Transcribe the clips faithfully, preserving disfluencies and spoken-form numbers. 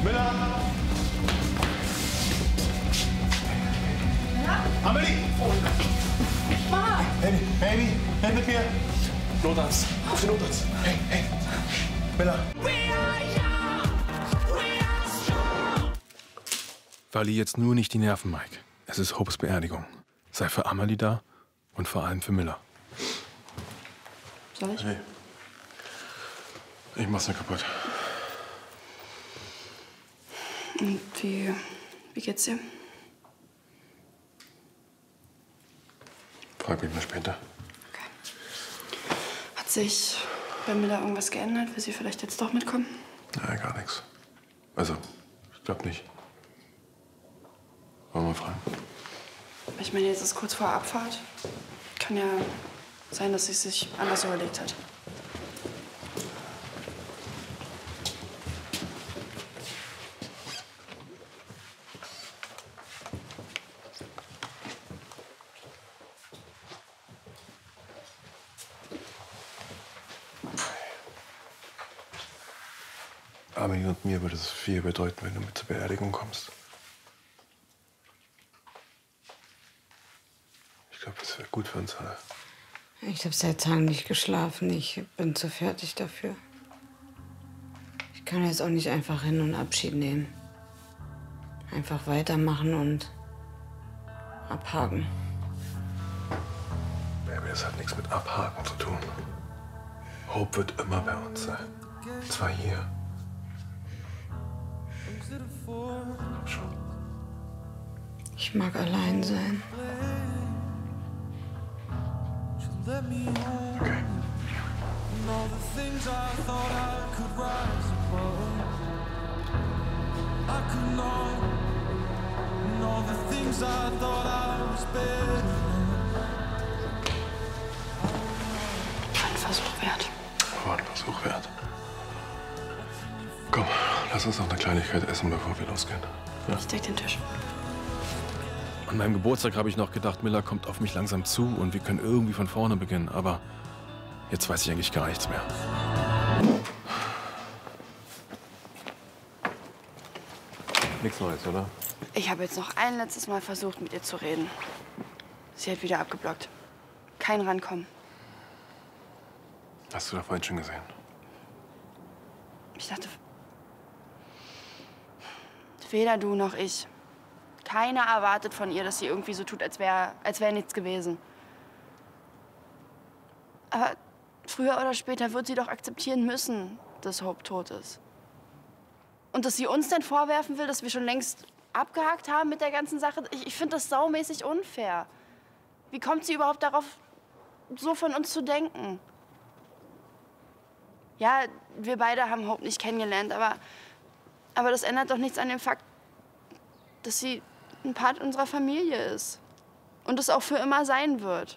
Miller! Ja? Amelie! Mama! Baby, Baby, bleib mit mir! Notarzt, ruf den Notarzt. Hey, hey! Miller! Verlier jetzt nur nicht die Nerven, Mike. Es ist Hopes Beerdigung. Sei für Amelie da und vor allem für Miller. Soll ich? Hey. Ich mach's nicht kaputt. Und wie, wie geht's dir? Frag mich mal später. Okay. Hat sich bei Miller irgendwas geändert? Will sie vielleicht jetzt doch mitkommen? Nein, gar nichts. Also, ich glaube nicht. Wollen wir mal fragen? Ich meine, jetzt ist kurz vor Abfahrt. Kann ja sein, dass sie es sich anders überlegt hat. Amelie und mir würde es viel bedeuten, wenn du mit zur Beerdigung kommst. Ich glaube, das wäre gut für uns alle. Ich habe seit Tagen nicht geschlafen. Ich bin zu fertig dafür. Ich kann jetzt auch nicht einfach hin und Abschied nehmen. Einfach weitermachen und abhaken. Baby, das hat nichts mit Abhaken zu tun. Hope wird immer bei uns sein. Und zwar hier. Schon. Ich mag allein sein. Okay. War ein Versuch wert. War ein Versuch wert. Komm, lass uns noch eine Kleinigkeit essen, bevor wir losgehen. Ja? Ich deck den Tisch. An meinem Geburtstag habe ich noch gedacht, Miller kommt auf mich langsam zu und wir können irgendwie von vorne beginnen. Aber jetzt weiß ich eigentlich gar nichts mehr. Nichts Neues, oder? Ich habe jetzt noch ein letztes Mal versucht, mit ihr zu reden. Sie hat wieder abgeblockt. Kein Rankommen. Hast du da vorhin schon gesehen? Ich dachte, weder du noch ich. Keiner erwartet von ihr, dass sie irgendwie so tut, als wäre als wär nichts gewesen. Aber früher oder später wird sie doch akzeptieren müssen, dass Hope tot ist. Und dass sie uns dann vorwerfen will, dass wir schon längst abgehakt haben mit der ganzen Sache, ich, ich finde das saumäßig unfair. Wie kommt sie überhaupt darauf, so von uns zu denken? Ja, wir beide haben Hope nicht kennengelernt, aber, aber das ändert doch nichts an dem Fakt, dass sie ein Part unserer Familie ist. Und es auch für immer sein wird.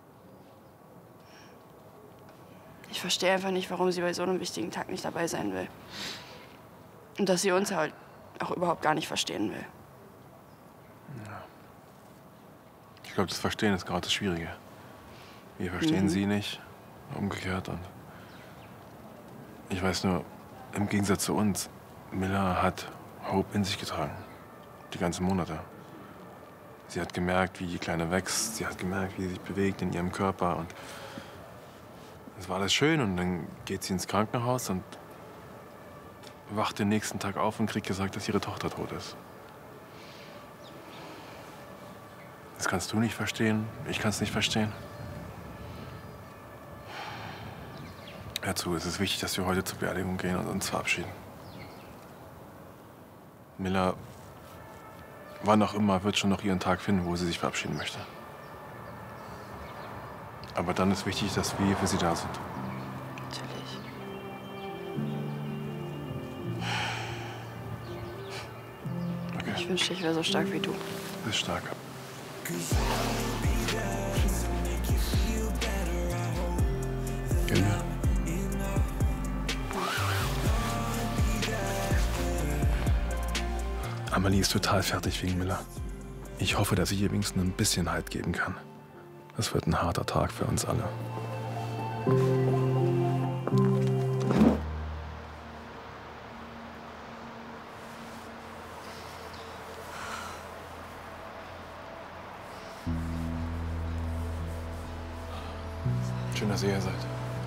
Ich verstehe einfach nicht, warum sie bei so einem wichtigen Tag nicht dabei sein will. Und dass sie uns halt auch überhaupt gar nicht verstehen will. Ja. Ich glaube, das Verstehen ist gerade das Schwierige. Wir verstehen mhm. sie nicht, umgekehrt. Und ich weiß nur, im Gegensatz zu uns, Miller hat Hope in sich getragen. Die ganzen Monate. Sie hat gemerkt, wie die Kleine wächst. Sie hat gemerkt, wie sie sich bewegt in ihrem Körper. Und es war alles schön. Und dann geht sie ins Krankenhaus und wacht den nächsten Tag auf und kriegt gesagt, dass ihre Tochter tot ist. Das kannst du nicht verstehen. Ich kann es nicht verstehen. Hör zu, es ist wichtig, dass wir heute zur Beerdigung gehen und uns verabschieden. Miller, wann auch immer, wird schon noch ihren Tag finden, wo sie sich verabschieden möchte. Aber dann ist wichtig, dass wir für sie da sind. Natürlich. Okay. Ich wünschte, ich wäre so stark wie du. Du bist stark. Gehen wir. Amelie ist total fertig wegen Miller. Ich hoffe, dass ich ihr wenigstens ein bisschen Halt geben kann. Das wird ein harter Tag für uns alle. Schön, dass ihr hier seid.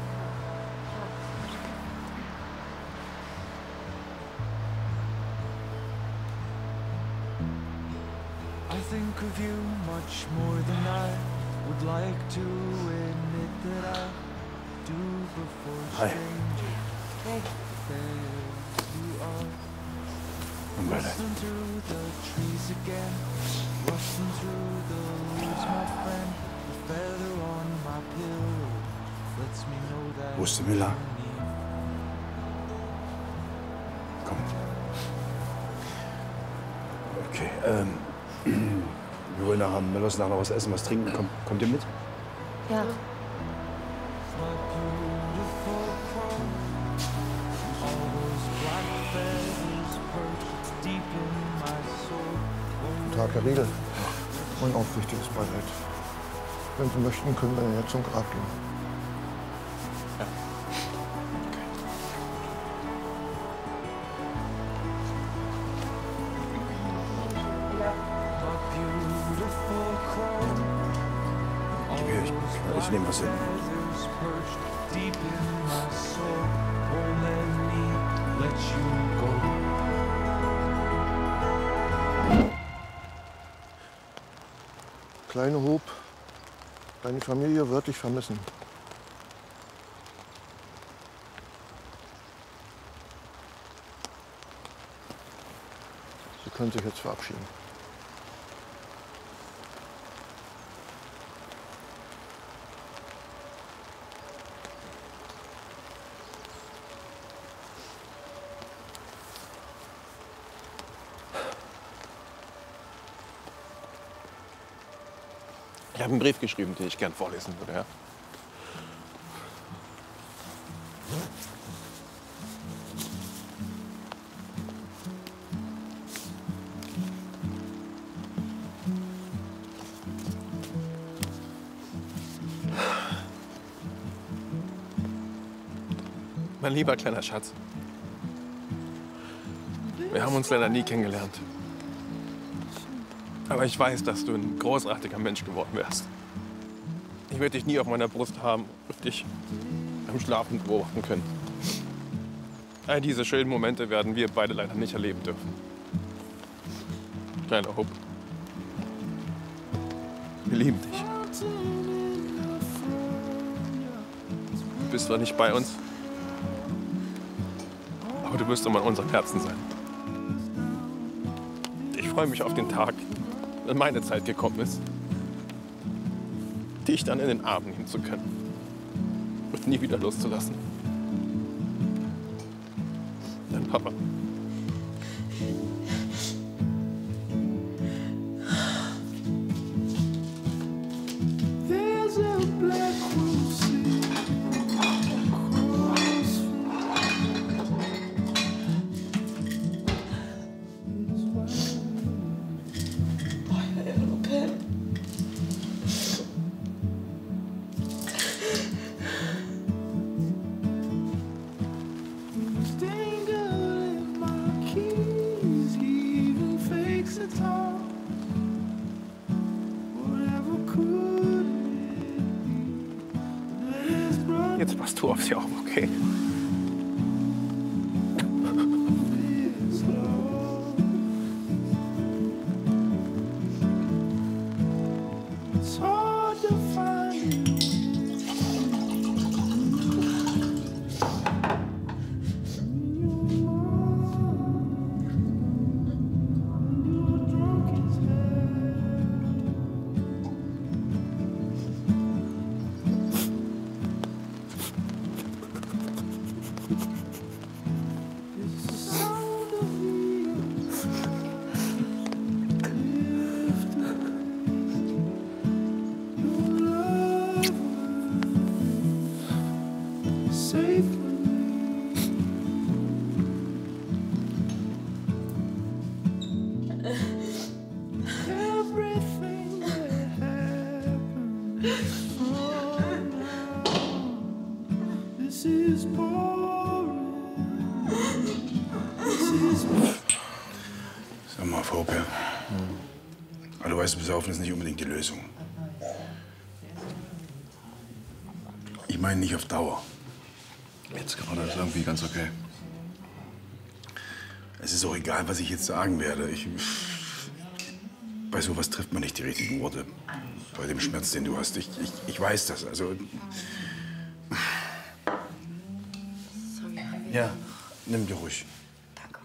I think of you much more than I would like to admit that I do before Hi. strangers. Hey. There you are. Und weiter. Rustling through the trees again. Rustling through the leaves, my friend. The feather on my pillow lets me know that. Wo ist der Miller? Komm. Okay, ähm. Wir wollen nachher am Müllers nachher noch was essen, was trinken. Komm, kommt ihr mit? Ja. Guten Tag, Herr Riegel. Mein aufrichtiges Beileid. Wenn Sie möchten, können wir jetzt zum Grab gehen. Gib her, ich, ich nehme was hin. Kleine Hob, deine Familie wird dich vermissen. Sie können sich jetzt verabschieden. Ich habe einen Brief geschrieben, den ich gern vorlesen würde, ja? Mein lieber kleiner Schatz, wir haben uns leider nie kennengelernt. Aber ich weiß, dass du ein großartiger Mensch geworden wärst. Ich werde dich nie auf meiner Brust haben und dich beim Schlafen beobachten können. All diese schönen Momente werden wir beide leider nicht erleben dürfen. Kleiner Hope, wir lieben dich. Du bist zwar nicht bei uns, aber du wirst immer in unseren Herzen sein. Ich freue mich auf den Tag, wenn meine Zeit gekommen ist, dich dann in den Arm nehmen zu können und nie wieder loszulassen. Dein Papa. Jetzt passt du auf sie auf, okay? Sag mal, Hope, ja. Aber du weißt, Besaufen ist nicht unbedingt die Lösung. meine nicht auf Dauer. Jetzt gerade ist irgendwie ganz okay. Es ist auch egal, was ich jetzt sagen werde. Ich, bei sowas trifft man nicht die richtigen Worte. Bei dem Schmerz, den du hast. Ich, ich, ich weiß das. Also. Ja, nimm dir ruhig. Danke.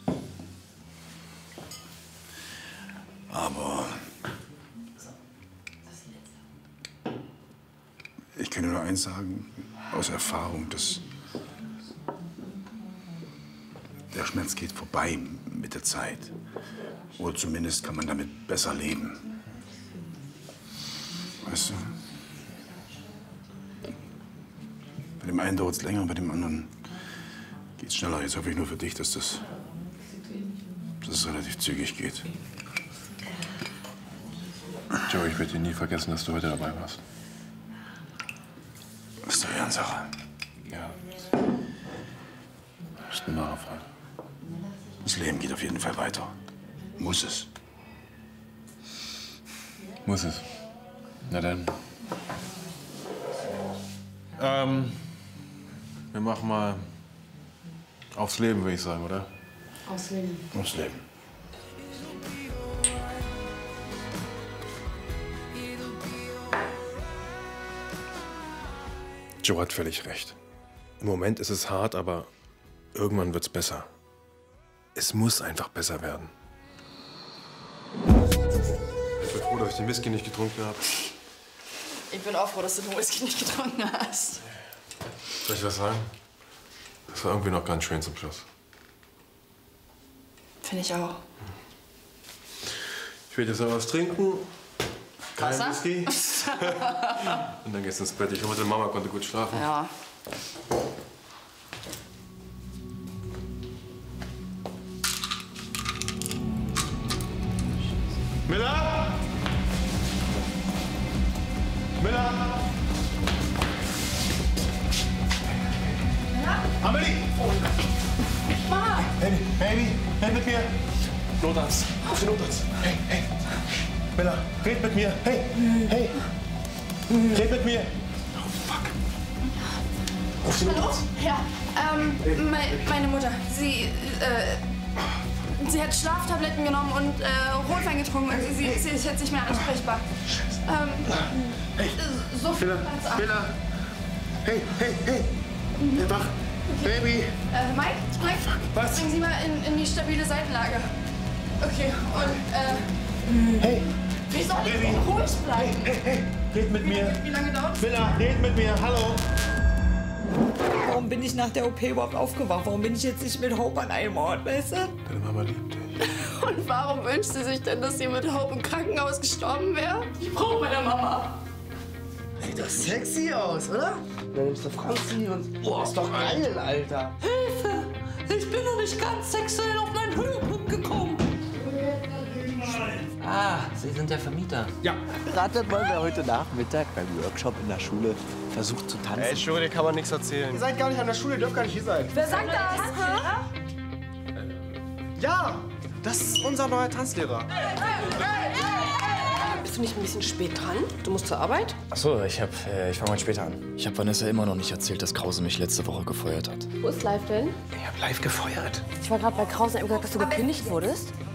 Aber ich kann nur eins sagen, aus Erfahrung, dass der Schmerz geht vorbei mit der Zeit. Oder zumindest kann man damit besser leben. Weißt du? Bei dem einen dauert es länger, bei dem anderen geht es schneller. Jetzt hoffe ich nur für dich, dass das, dass es relativ zügig geht. Joe, ich werde dir nie vergessen, dass du heute dabei warst. Das ist doch Ehrensache. Ja. Das ist ein Marathon. Das Leben geht auf jeden Fall weiter. Muss es. Muss es. Na dann. Ähm, wir machen mal aufs Leben, würde ich sagen, oder? Aufs Leben. Aufs Leben. Joe hat völlig recht. Im Moment ist es hart, aber irgendwann wird's besser. Es muss einfach besser werden. Ich bin froh, dass ich den Whisky nicht getrunken habe. Ich bin auch froh, dass du den Whisky nicht getrunken hast. Soll ich was sagen? Das war irgendwie noch ganz schön zum Schluss. Finde ich auch. Ich will jetzt noch was trinken. Kein Wasser? Whisky. Und dann gehst du ins Bett. Ich hoffe, deine Mama konnte gut schlafen. Ja. Miller! Miller! Amelie! Mama! Baby, Baby, red mit mir! Notarzt, ruf den Notarzt. Hey, hey! Miller, red mit mir! Hey, hey! Red mit mir! Oh, fuck! Ruf den Notarzt! Ja, ähm, mei meine Mutter, sie, äh, sie hat Schlaftabletten genommen und äh, Rotwein getrunken und sie, sie ist jetzt nicht mehr ansprechbar. Ähm, Hey! so viel Miller, ganz ab. Miller! Hey, hey, hey! Werd wach! Baby! Äh, Mike, Mike, Was? bringen Sie mal in, in die stabile Seitenlage. Okay, und, äh, Hey! wie soll ich Baby. denn ruhig bleiben? Hey, hey! Red mit mir! Wie lange dauert Miller, red mit mir! Hallo! Warum bin ich nach der O P überhaupt aufgewacht? Warum bin ich jetzt nicht mit Hope an einem Ort, weißt du? Deine Mama liebt dich. Und warum wünscht sie sich denn, dass sie mit Hope im Krankenhaus gestorben wäre? Ich brauche meine Mama. Sieht doch sexy aus, oder? Dann nimmst du Franzi und... Oh, ist doch geil, Alter. Hilfe! Ich bin noch nicht ganz sexuell auf meinen Höhepunkt gekommen. Ah, Sie sind der Vermieter. Ja. Ratet mal, wer heute Nachmittag beim Workshop in der Schule versucht zu tanzen. Ey, Schuri, dir kann man nichts erzählen. Ihr seid gar nicht an der Schule, ihr dürft gar nicht hier sein. Wer sagt das? Ja, das ist unser neuer Tanzlehrer. Bist du nicht ein bisschen spät dran? Du musst zur Arbeit? Ach so, ich hab, äh, ich fange mal später an. Ich habe Vanessa immer noch nicht erzählt, dass Krause mich letzte Woche gefeuert hat. Wo ist Live denn? Ich hab live gefeuert. Ich war gerade bei Krause und hab gesagt, dass du gekündigt wurdest.